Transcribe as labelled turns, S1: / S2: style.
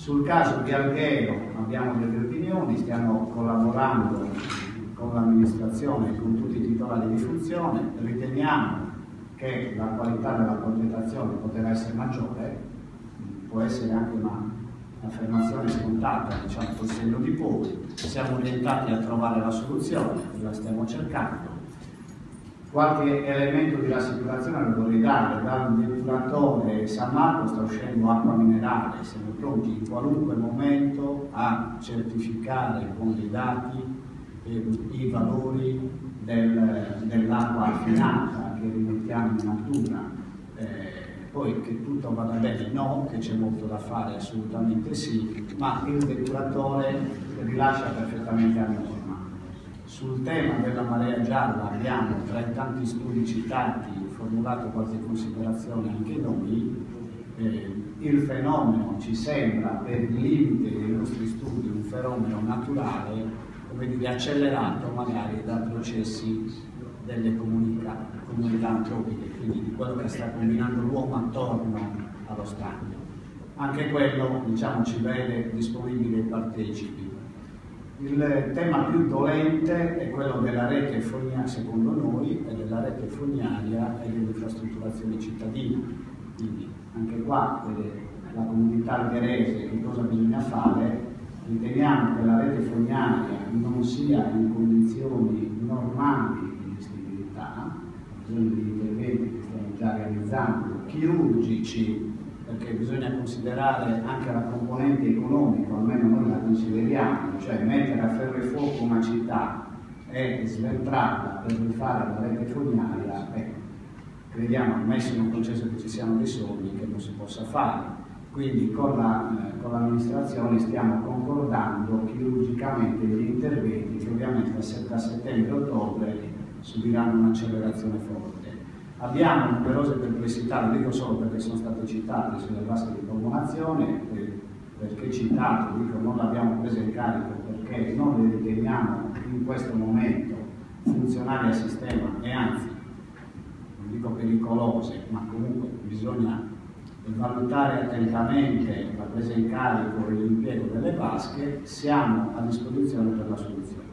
S1: Sul caso di Alghero abbiamo delle opinioni, stiamo collaborando con l'amministrazione e con tutti i titolari di funzione, riteniamo che la qualità della progettazione poteva essere maggiore, può essere anche un'affermazione scontata, diciamo col senno di poi, siamo orientati a trovare la soluzione, la stiamo cercando. Qualche elemento di rassicurazione lo vorrei dare: dal depuratore San Marco sta uscendo acqua minerale, siamo pronti in qualunque momento a certificare con dei dati i valori dell'acqua affinata che rimettiamo in natura. Poi che tutto vada bene, no, che c'è molto da fare, assolutamente sì, ma il depuratore rilascia perfettamente a norma. Sul tema della marea gialla abbiamo, tra i tanti studi citati, formulato qualche considerazione anche noi. Il fenomeno ci sembra, per il limite dei nostri studi, un fenomeno naturale, come dire, accelerato magari da processi delle comunità antropiche, quindi di quello che sta combinando l'uomo attorno allo stagno. Anche quello, diciamo, ci vede disponibili e partecipi. Il tema più dolente è quello della rete fognaria, secondo noi, e della rete fognaria e dell'infrastrutturazione cittadina. Quindi anche qua la comunità algherese che cosa bisogna fare. Riteniamo che la rete fognaria non sia in condizioni normali di gestibilità, ha bisogno di interventi che stiamo già realizzando, chirurgici, perché bisogna considerare anche la componente economica, almeno noi la consideriamo, cioè mettere a ferro e fuoco una città e sventrarla per rifare la rete fognaria, crediamo, ammesso non concesso che ci siano dei soldi, che non si possa fare. Quindi con l'amministrazione stiamo concordando chirurgicamente gli interventi che ovviamente da settembre-ottobre subiranno un'accelerazione forte. Abbiamo numerose perplessità, lo dico solo perché sono state citate, sulle vasche di formulazione, perché citato, dico non l'abbiamo presa in carico perché non le riteniamo in questo momento funzionali al sistema e anzi, non dico pericolose, ma comunque bisogna valutare attentamente la presa in carico e l'impiego delle vasche. Siamo a disposizione per la soluzione.